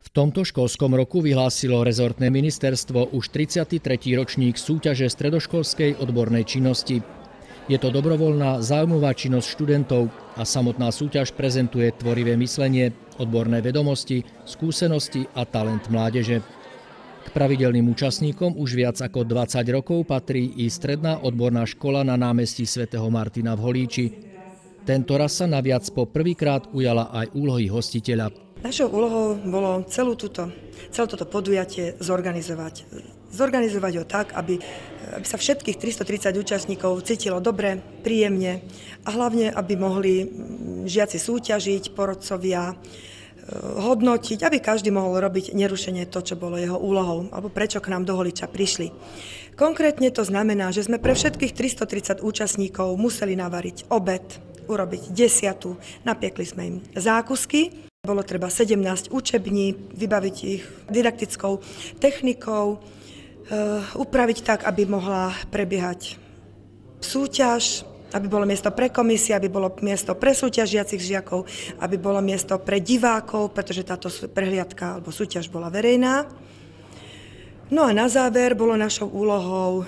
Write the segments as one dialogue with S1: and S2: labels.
S1: V tomto školskom roku vyhlásilo rezortné ministerstvo už 33. ročník súťaže stredoškolskej odbornej činnosti. Je to dobrovoľná záujmová činnosť študentov a samotná súťaž prezentuje tvorivé myslenie, odborné vedomosti, skúsenosti a talent mládeže. K pravidelným účastníkom už viac ako 20 rokov patrí i stredná odborná škola na námestí svätého Martina v Holíči. Tento raz sa naviac po prvýkrát ujala aj úlohy hostiteľa.
S2: Našou úlohou bolo celé toto podujatie zorganizovať. Zorganizovať ho tak, aby sa všetkých 330 účastníkov cítilo dobre, príjemne a hlavne, aby mohli žiaci súťažiť, porodcovia, hodnotiť, aby každý mohol robiť nerušene to, čo bolo jeho úlohou, alebo prečo k nám do Holiča prišli. Konkrétne to znamená, že sme pre všetkých 330 účastníkov museli navariť obed, urobiť desiatu, napiekli sme im zákusky. Bolo treba 17 učební, vybaviť ich didaktickou technikou, upraviť tak, aby mohla prebiehať súťaž, aby bolo miesto pre komisie, aby bolo miesto pre súťažiacich žiakov, aby bolo miesto pre divákov, pretože táto prehliadka alebo súťaž bola verejná. No a na záver bolo našou úlohou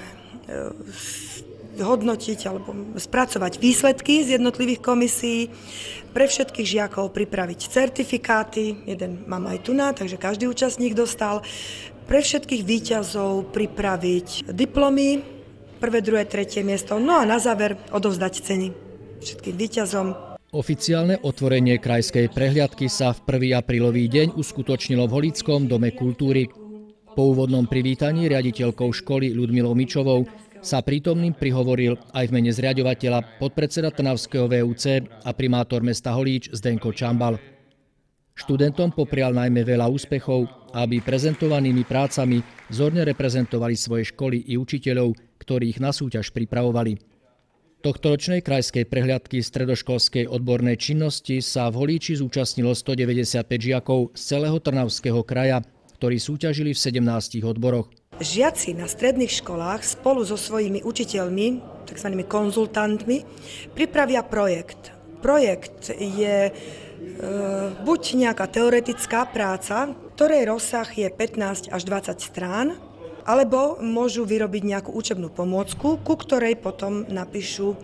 S2: hodnotiť alebo spracovať výsledky z jednotlivých komisí, pre všetkých žiakov pripraviť certifikáty, jeden mám aj tu takže každý účastník dostal, pre všetkých víťazov pripraviť diplomy, prvé, druhé, tretie miesto, no a na záver odovzdať ceny všetkým víťazom.
S1: Oficiálne otvorenie krajskej prehliadky sa v 1. aprílový deň uskutočnilo v Holíckom dome kultúry. Po úvodnom privítaní riaditeľkou školy Ľudmilou Mičovou sa prítomným prihovoril aj v mene zriaďovateľa podpredseda Trnavského VUC a primátor mesta Holíč Zdenko Čambal. Študentom poprial najmä veľa úspechov, aby prezentovanými prácami vzorne reprezentovali svoje školy i učiteľov, ktorých na súťaž pripravovali. Tohtoročnej krajskej prehliadky stredoškolskej odbornej činnosti sa v Holíči zúčastnilo 195 žiakov z celého Trnavského kraja, ktorí súťažili v 17 odboroch.
S2: Žiaci na stredných školách spolu so svojimi učiteľmi, tzv. Konzultantmi, pripravia projekt. Projekt je buď nejaká teoretická práca, ktorej rozsah je 15 až 20 strán, alebo môžu vyrobiť nejakú učebnú pomôcku, ku ktorej potom napíšu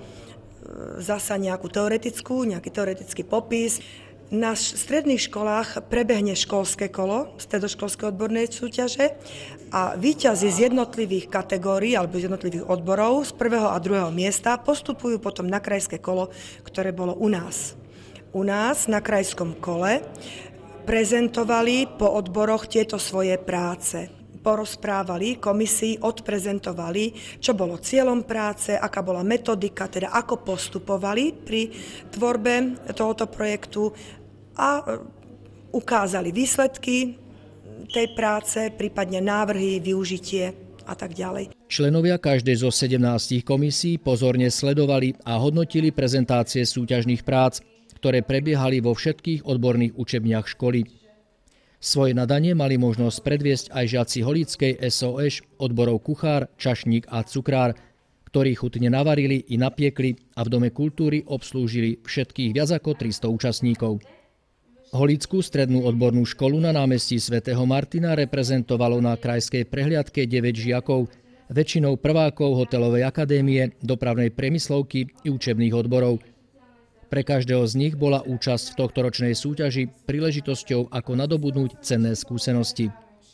S2: zasa nejaký teoretický popis. Na stredných školách prebehne školské kolo, stredoškolskej odbornej súťaže a víťazi z jednotlivých kategórií alebo z jednotlivých odborov z prvého a druhého miesta postupujú potom na krajské kolo, ktoré bolo u nás. U nás na krajskom kole prezentovali po odboroch tieto svoje práce. Porozprávali komisii, odprezentovali, čo bolo cieľom práce, aká bola metodika, teda ako postupovali pri tvorbe tohoto projektu a ukázali výsledky tej práce, prípadne návrhy, využitie a tak ďalej.
S1: Členovia každej zo 17 komisí pozorne sledovali a hodnotili prezentácie súťažných prác, ktoré prebiehali vo všetkých odborných učebniach školy. Svoje nadanie mali možnosť predviesť aj žiaci Holíckej SOŠ odborov kuchár, čašník a cukrár, ktorí chutne navarili i napiekli a v Dome kultúry obslúžili všetkých viac ako 300 účastníkov. Holícku strednú odbornú školu na námestí svätého Martina reprezentovalo na krajskej prehliadke 9 žiakov, väčšinou prvákov hotelovej akadémie, dopravnej priemyslovky i učebných odborov. Pre každého z nich bola účasť v tohtoročnej súťaži príležitosťou, ako nadobudnúť cenné skúsenosti.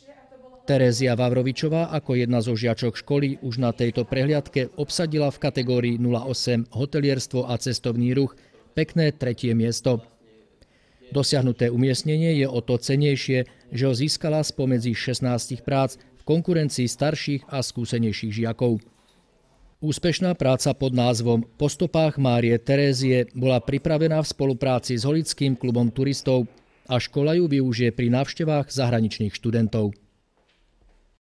S1: Terézia Vavrovičová ako jedna zo žiačok školy už na tejto prehliadke obsadila v kategórii 08 hotelierstvo a cestovný ruch pekné 3. miesto. Dosiahnuté umiestnenie je o to cennejšie, že ho získala spomedzi 16 prác v konkurencii starších a skúsenejších žiakov. Úspešná práca pod názvom Po stopách Márie Terézie bola pripravená v spolupráci s Holickým klubom turistov a škola ju využije pri návštevách zahraničných študentov.